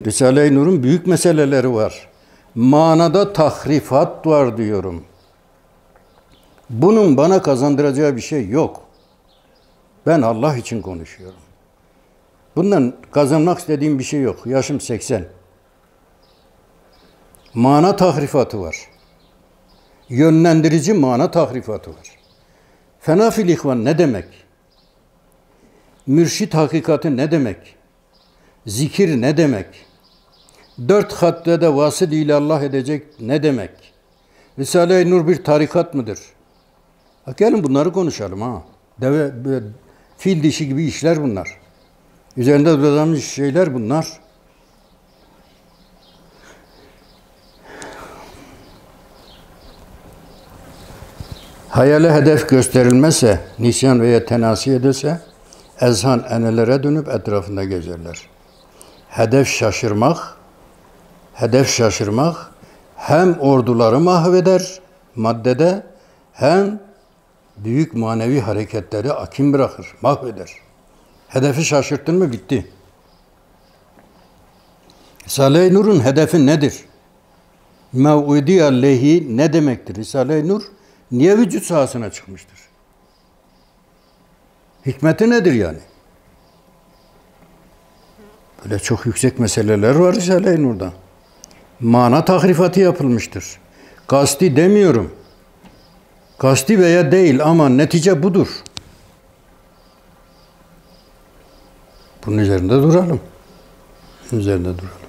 Risale-i Nur'un büyük meseleleri var. Manada tahrifat var diyorum. Bunun bana kazandıracağı bir şey yok. Ben Allah için konuşuyorum. Bundan kazanmak istediğim bir şey yok. Yaşım 80. Mana tahrifatı var. Yönlendirici mana tahrifatı var. Fena fil ihvan ne demek? Mürşit hakikati ne demek? Zikir ne demek? 4 haddede vasıl ile Allah edecek ne demek? Risale-i Nur bir tarikat mıdır? Gelin bunları konuşalım ha. Fil dişi gibi işler bunlar. Üzerinde durulmuş şeyler bunlar. Hayale hedef gösterilmezse, nisyan veya tenasi edilse, ezhan enelere dönüp etrafında gezerler. Hedef şaşırmak hem orduları mahveder maddede, hem büyük manevi hareketleri akim bırakır, mahveder. Hedefi şaşırttın mı bitti. Risale-i Nur'un hedefi nedir? Mev'udi aleyhi ne demektir? Risale-i Nur niye vücut sahasına çıkmıştır? Hikmeti nedir yani? Böyle çok yüksek meseleler var Risale-i Nur'da. Mana tahrifatı yapılmıştır. Kasti demiyorum. Kasti veya değil ama netice budur. Bunun üzerinde duralım.